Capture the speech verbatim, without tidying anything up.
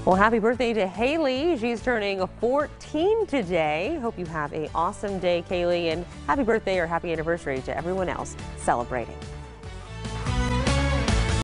Well, happy birthday to Haley. She's turning fourteen today. Hope you have an awesome day, Kaylee, and happy birthday or happy anniversary to everyone else celebrating.